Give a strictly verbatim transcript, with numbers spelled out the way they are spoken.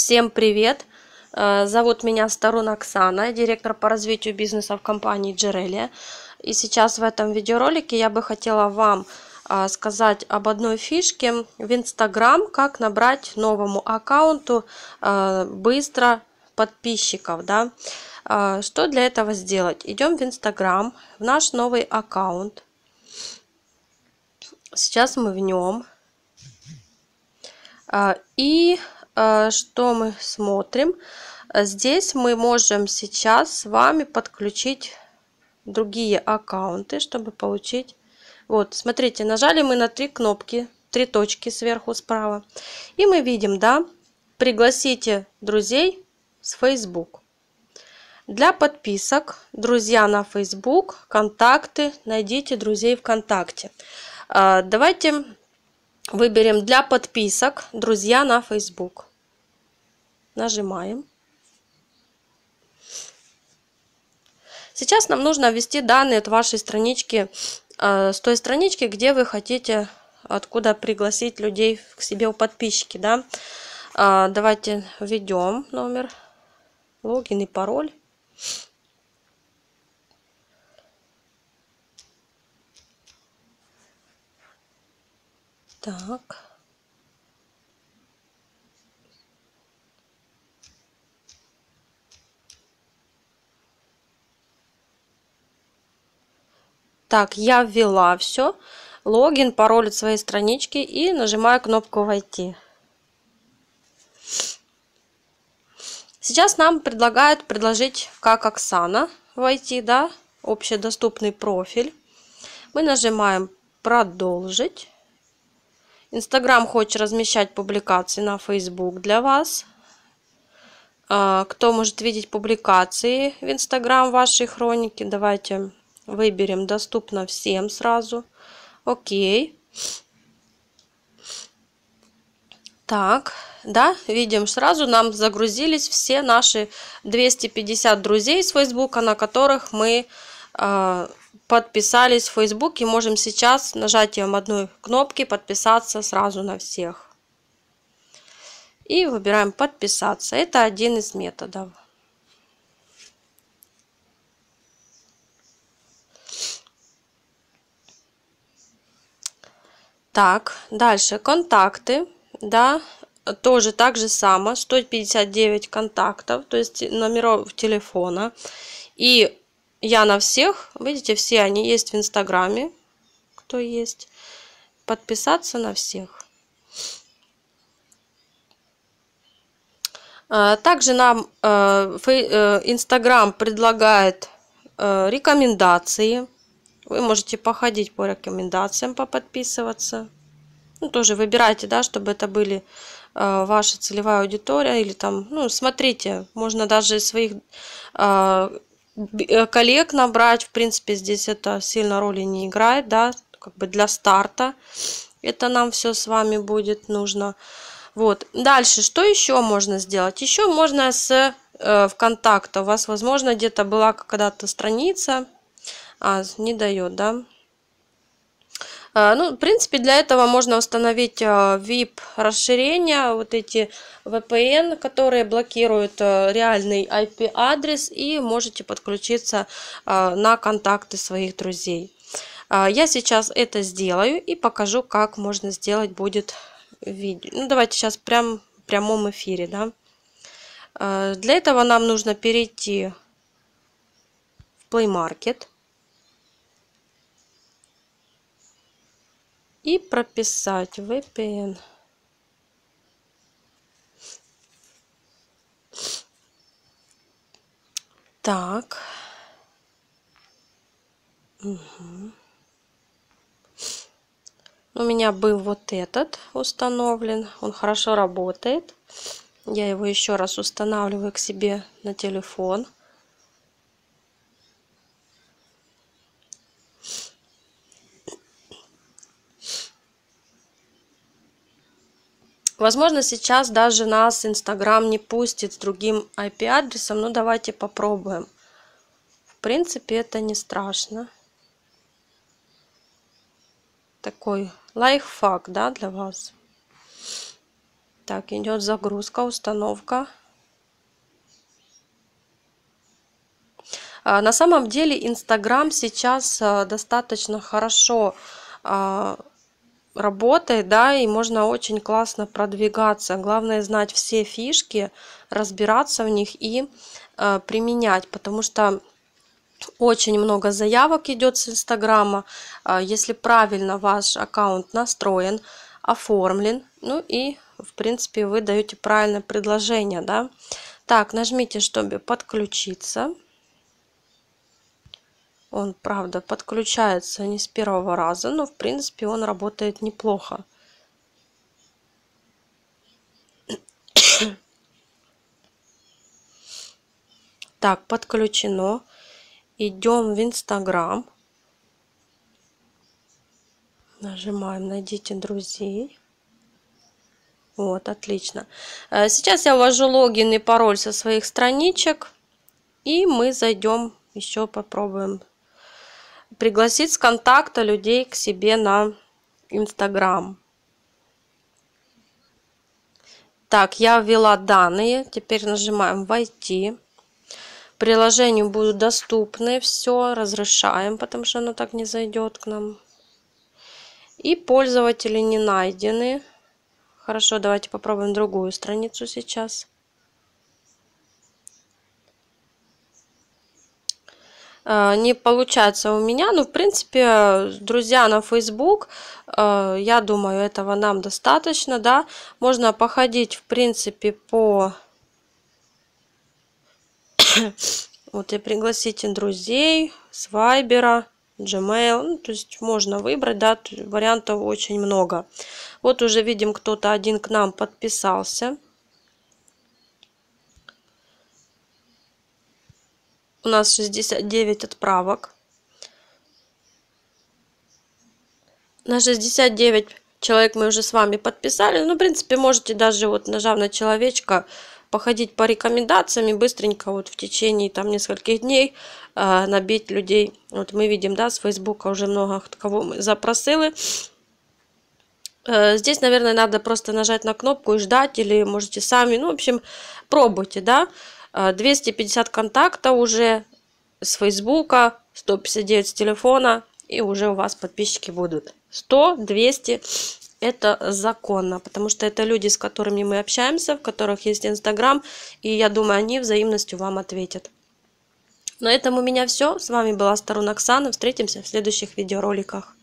Всем привет! Зовут меня Старун Оксана, директор по развитию бизнеса в компании Джерелия. И сейчас в этом видеоролике я бы хотела вам сказать об одной фишке в Instagram, как набрать новому аккаунту быстро подписчиков. Да? Что для этого сделать? Идем в Instagram, в наш новый аккаунт. Сейчас мы в нем. И что мы смотрим? Здесь мы можем сейчас с вами подключить другие аккаунты, чтобы получить. Вот, смотрите, нажали мы на три кнопки, три точки сверху справа. И мы видим, да, пригласите друзей с Facebook. Для подписок, друзья на Facebook, контакты, найдите друзей ВКонтакте. Давайте выберем для подписок друзья на Facebook. Нажимаем. Сейчас нам нужно ввести данные от вашей странички, с той странички, где вы хотите, откуда пригласить людей к себе в подписчики. Да? Давайте введем номер, логин и пароль. Так. Так, я ввела все. Логин, пароль от своей странички и нажимаю кнопку «Войти». Сейчас нам предлагают предложить, как Оксана, войти, да, общедоступный профиль. Мы нажимаем «Продолжить». Инстаграм хочет размещать публикации на Facebook для вас. Кто может видеть публикации в Инстаграм вашей хроники? Давайте выберем «Доступно всем» сразу. Окей. Так, да, видим, сразу нам загрузились все наши двести пятьдесят друзей с Фейсбука, на которых мы э, подписались в Facebook, и можем сейчас нажатием одной кнопки подписаться сразу на всех. И выбираем «Подписаться». Это один из методов. Так, дальше контакты, да, тоже так же само, сто пятьдесят девять контактов, то есть номеров телефона. И я на всех, видите, все они есть в Инстаграме, кто есть. Подписаться на всех. Также нам Инстаграм предлагает рекомендации. Вы можете походить по рекомендациям, поподписываться. Ну, тоже выбирайте, да, чтобы это были э, ваша целевая аудитория. Или там, ну, смотрите, можно даже своих э, коллег набрать. В принципе, здесь это сильно роли не играет, да, как бы для старта. Это нам все с вами будет нужно. Вот. Дальше, что еще можно сделать? Еще можно с э, ВКонтакта. У вас, возможно, где-то была когда-то страница. А, не дает, да? А, ну, в принципе, для этого можно установить а, ви ай пи-расширения, вот эти ви пи эн, которые блокируют а, реальный ай пи-адрес, и можете подключиться а, на контакты своих друзей. А, я сейчас это сделаю и покажу, как можно сделать будет видео. Ну, давайте сейчас прям в прямом эфире, да? А, для этого нам нужно перейти в Play Market. И прописать ви пи эн. Так. Угу. У меня был вот этот установлен. Он хорошо работает. Я его еще раз устанавливаю к себе на телефон. Возможно, сейчас даже нас Инстаграм не пустит с другим ай пи-адресом, но давайте попробуем. В принципе, это не страшно. Такой лайфхак, да, для вас. Так, идет загрузка, установка. На самом деле Инстаграм сейчас достаточно хорошо работает, да, и можно очень классно продвигаться. Главное знать все фишки, разбираться в них и применять, потому что очень много заявок идет с Инстаграма. Если правильно ваш аккаунт настроен, оформлен, ну и в принципе вы даете правильное предложение, да. Так, нажмите, чтобы подключиться. Он, правда, подключается не с первого раза, но в принципе он работает неплохо. Так, подключено. Идем в Инстаграм. Нажимаем «Найдите друзей». Вот, отлично. Сейчас я ввожу логин и пароль со своих страничек. И мы зайдем, еще попробуем пригласить с контакта людей к себе на Инстаграм. Так, я ввела данные. Теперь нажимаем «Войти». Приложению будут доступны. Все, разрешаем, потому что оно так не зайдет к нам. И пользователи не найдены. Хорошо, давайте попробуем другую страницу сейчас. Не получается у меня, но в принципе, друзья на Facebook, я думаю, этого нам достаточно, да. Можно походить, в принципе, по... Вот и пригласите друзей с Вайбера, Gmail, ну, то есть можно выбрать, да, вариантов очень много. Вот уже видим, кто-то один к нам подписался. У нас шестьдесят девять отправок. На шестьдесят девять человек мы уже с вами подписали. Ну, в принципе, можете даже вот нажав на человечка, походить по рекомендациям и быстренько вот в течение там нескольких дней э, набить людей. Вот мы видим, да, с Фейсбука уже много кого мы запросили. Э, здесь, наверное, надо просто нажать на кнопку и ждать, или можете сами, ну, в общем, пробуйте, да. двести пятьдесят контактов уже с Фейсбука, сто пятьдесят девять с телефона, и уже у вас подписчики будут. сто, двести. Это законно, потому что это люди, с которыми мы общаемся, в которых есть Инстаграм, и я думаю, они взаимностью вам ответят. На этом у меня все. С вами была Старун Оксана. Встретимся в следующих видеороликах.